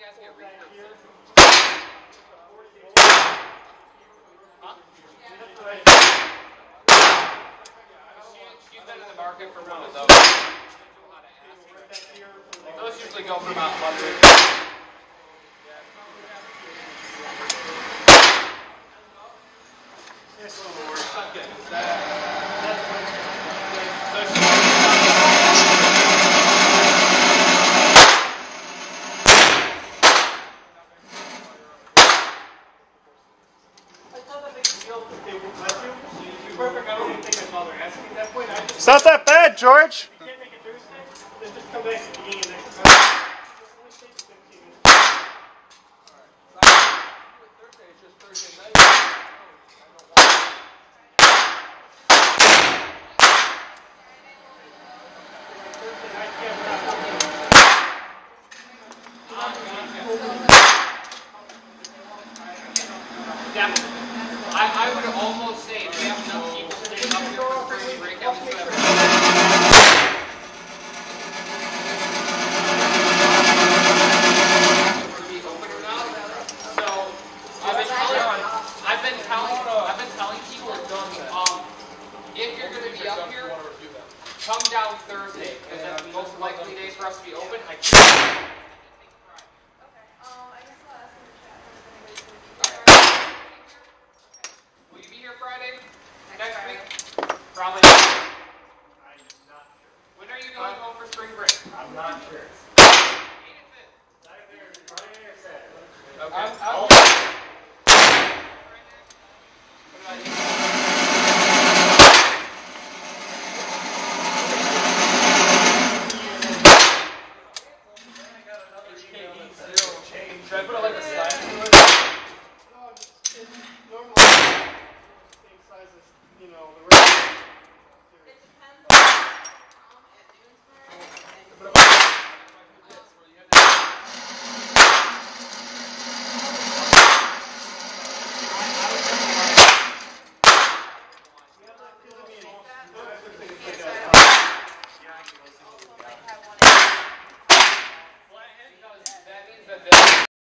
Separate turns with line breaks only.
guys get refills? Huh? She's been in the market for one of those. Those usually go for about 100.
It's not that bad, George.
You can't make it Thursday? Then just come back at the beginning of next month.
Thursday is just Thursday night. Definitely. I would almost say if you have enough people staying up here for spring break, at least so I've been telling people, if you're going to be up here, come down Thursday because that's the most likely day for us to be open. I can't. Will you be here Friday? Next week? Probably not.
I'm not sure.
When are you going home for spring break?
I'm not sure.
Okay. Should I put like a slide to it?
No, it's normal. Same size as, you know, the